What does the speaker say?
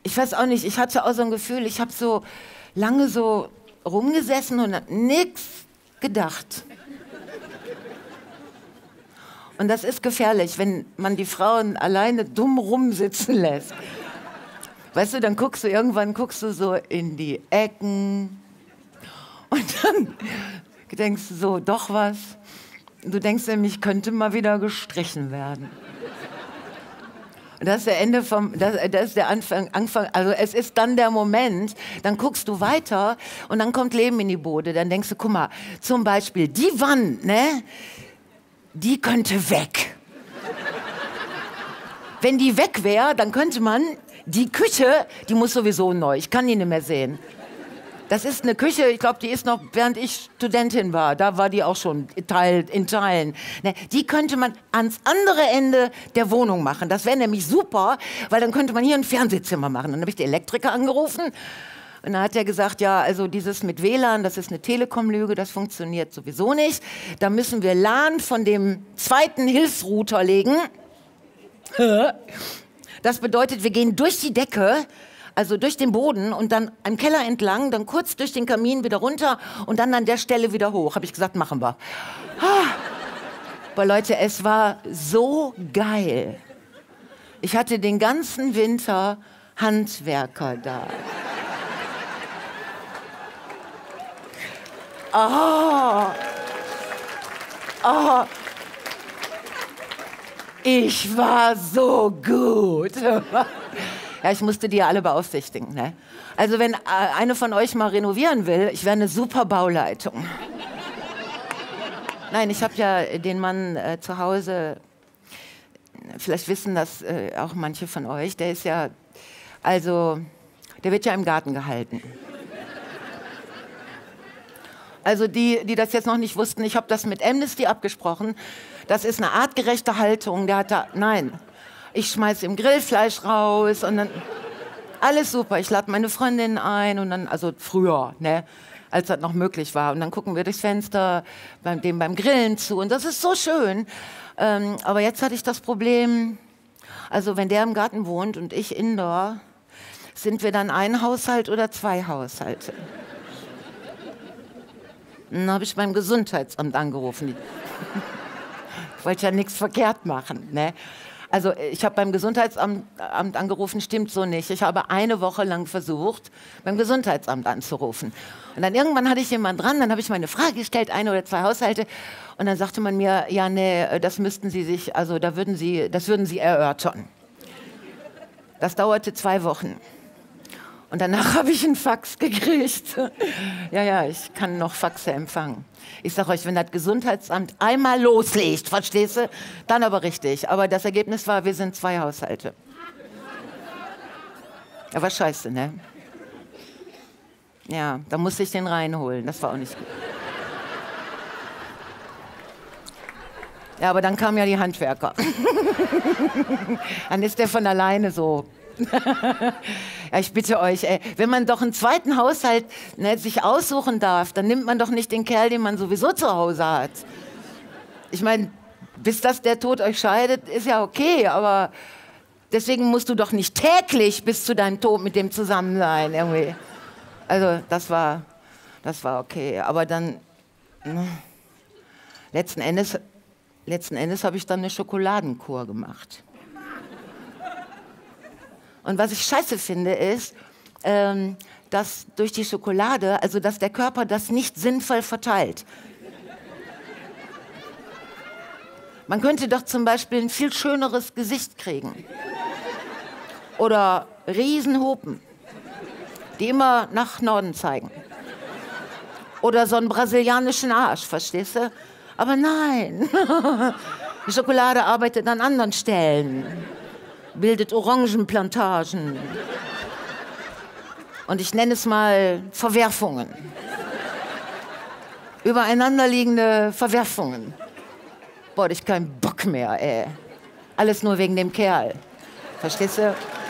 Ich weiß auch nicht, ich hatte auch so ein Gefühl, ich habe so lange so rumgesessen und hab nix gedacht. Und das ist gefährlich, wenn man die Frauen alleine dumm rumsitzen lässt. Weißt du, dann irgendwann guckst du so in die Ecken und dann denkst du so, doch was. Du denkst nämlich, könnte mal wieder gestrichen werden. Und das ist der Ende das ist der Anfang, also es ist dann der Moment, dann guckst du weiter und dann kommt Leben in die Bude. Dann denkst du, guck mal, zum Beispiel die Wand, ne, die könnte weg. Wenn die weg wäre, dann könnte man die Küche, die muss sowieso neu, ich kann die nicht mehr sehen. Das ist eine Küche, ich glaube, die ist noch, während ich Studentin war, da war die auch schon in Teilen. Ne, die könnte man ans andere Ende der Wohnung machen. Das wäre nämlich super, weil dann könnte man hier ein Fernsehzimmer machen. Dann habe ich den Elektriker angerufen und dann hat er gesagt, ja, also dieses mit WLAN, das ist eine Telekom-Lüge, das funktioniert sowieso nicht. Da müssen wir LAN von dem zweiten Hilfsrouter legen. Das bedeutet, wir gehen durch die Decke, also durch den Boden und dann am Keller entlang, dann kurz durch den Kamin wieder runter und dann an der Stelle wieder hoch. Habe ich gesagt, machen wir. Aber Leute, es war so geil. Ich hatte den ganzen Winter Handwerker da. Ich war so gut. Ja, ich musste die ja alle beaufsichtigen. Ne? Also wenn eine von euch mal renovieren will, ich wäre eine super Bauleitung. Nein, ich habe ja den Mann zu Hause, vielleicht wissen das auch manche von euch, der ist ja, also, der wird ja im Garten gehalten. Also die das jetzt noch nicht wussten, ich habe das mit Amnesty abgesprochen. Das ist eine artgerechte Haltung. Der hat da, nein, ich schmeiße ihm Grillfleisch raus und dann alles super. Ich lade meine Freundin ein und dann, also früher, ne, als das noch möglich war. Und dann gucken wir durchs Fenster beim Grillen zu und das ist so schön. Aber jetzt hatte ich das Problem, also wenn der im Garten wohnt und ich indoor, sind wir dann ein Haushalt oder zwei Haushalte? Dann habe ich beim Gesundheitsamt angerufen. Ich wollte ja nichts verkehrt machen. Ne? Also ich habe beim Gesundheitsamt angerufen, stimmt so nicht. Ich habe eine Woche lang versucht, beim Gesundheitsamt anzurufen. Und dann irgendwann hatte ich jemanden dran, dann habe ich meine Frage gestellt, ein oder zwei Haushalte. Und dann sagte man mir, ja, nee, das müssten Sie sich, also das würden Sie erörtern. Das dauerte 2 Wochen. Und danach habe ich einen Fax gekriegt. Ja, ich kann noch Faxe empfangen. Ich sage euch, wenn das Gesundheitsamt einmal loslegt, verstehst du, dann aber richtig. Aber das Ergebnis war, wir sind 2 Haushalte. Ja, war scheiße, ne? Ja, da musste ich den reinholen. Das war auch nicht gut. Ja, aber dann kamen ja die Handwerker. Dann ist der von alleine so. Ja, ich bitte euch, ey, wenn man doch einen zweiten Haushalt, ne, sich aussuchen darf, dann nimmt man doch nicht den Kerl, den man sowieso zu Hause hat. Ich meine, bis das der Tod euch scheidet, ist ja okay, aber deswegen musst du doch nicht täglich bis zu deinem Tod mit dem zusammen sein. Irgendwie. Also das war okay, aber dann letzten Endes habe ich dann eine Schokoladenkur gemacht. Und was ich scheiße finde, ist, dass durch die Schokolade, also dass der Körper das nicht sinnvoll verteilt. Man könnte doch zum Beispiel ein viel schöneres Gesicht kriegen. Oder Riesenhupen, die immer nach Norden zeigen. Oder so einen brasilianischen Arsch, verstehst du? Aber nein, die Schokolade arbeitet an anderen Stellen. Bildet Orangenplantagen. Und ich nenne es mal Verwerfungen. Übereinanderliegende Verwerfungen. Boah, ich hab keinen Bock mehr, ey. Alles nur wegen dem Kerl. Verstehst du?